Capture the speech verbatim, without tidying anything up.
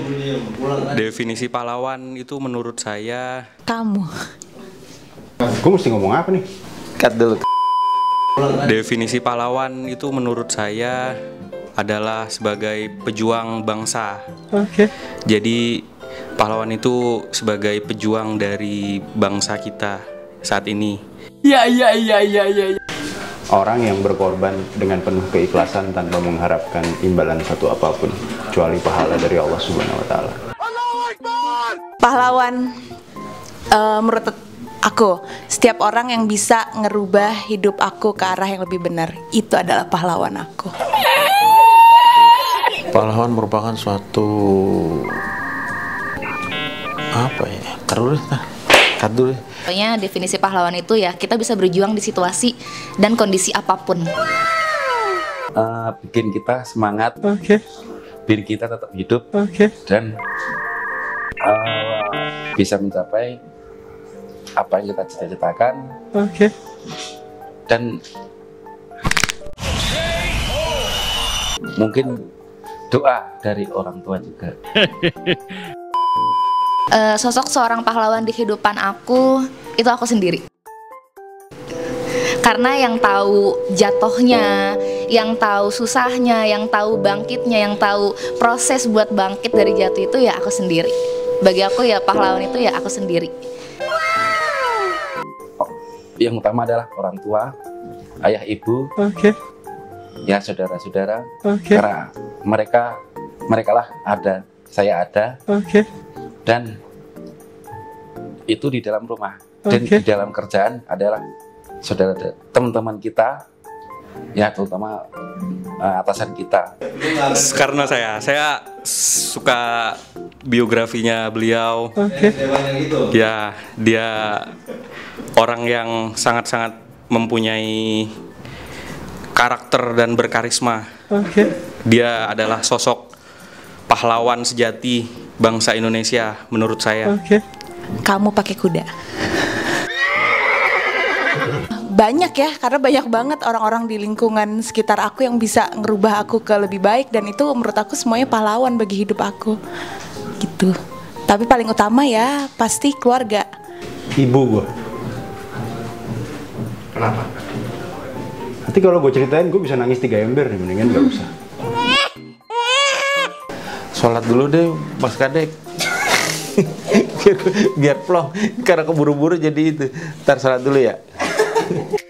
Definisi pahlawan itu menurut saya... Kamu. Gue mesti ngomong apa nih? Cut dulu. Definisi pahlawan itu menurut saya adalah sebagai pejuang bangsa. Oke. Okay. Jadi pahlawan itu sebagai pejuang dari bangsa kita saat ini. Iya iya iya iya iya. Orang yang berkorban dengan penuh keikhlasan tanpa mengharapkan imbalan satu apapun kecuali pahala dari Allah Subhanahu wa taala. Pahlawan uh, menurut aku, setiap orang yang bisa ngerubah hidup aku ke arah yang lebih benar, itu adalah pahlawan aku. Pahlawan merupakan suatu apa ya? Terus nah. Cut dulu. Pokoknya definisi pahlawan itu ya kita bisa berjuang di situasi dan kondisi apapun. Uh, bikin kita semangat, oke. Okay. Bikin kita tetap hidup, oke. Okay. Dan uh, bisa mencapai apa yang kita cita-citakan, oke. Okay. Dan mungkin doa dari orang tua juga. Uh, sosok seorang pahlawan di kehidupan aku itu aku sendiri. Karena yang tahu jatuhnya, yang tahu susahnya, yang tahu bangkitnya, yang tahu proses buat bangkit dari jatuh itu ya aku sendiri. Bagi aku ya pahlawan itu ya aku sendiri. Yang utama adalah orang tua, ayah ibu, oke. Okay. Ya saudara-saudara, oke. Okay. Karena mereka, mereka lah ada, saya ada. Oke. Okay. Dan itu di dalam rumah, dan okay. Di dalam kerjaan adalah saudara teman-teman kita, ya terutama uh, atasan kita. Karena saya, saya suka biografinya beliau. Okay. Ya, dia orang yang sangat-sangat mempunyai karakter dan berkarisma. Okay. Dia adalah sosok pahlawan sejati bangsa Indonesia menurut saya. Okay. Kamu pakai kuda. Banyak ya, karena banyak banget orang-orang di lingkungan sekitar aku yang bisa ngerubah aku ke lebih baik, dan itu menurut aku semuanya pahlawan bagi hidup aku. Gitu. Tapi paling utama ya pasti keluarga. Ibu gue. Kenapa? Nanti kalau gue ceritain gue bisa nangis tiga ember nih, mendingan gak usah. Sholat dulu deh, Mas Kadek. biar, biar plong, karena keburu-buru jadi itu. Ntar sholat dulu ya.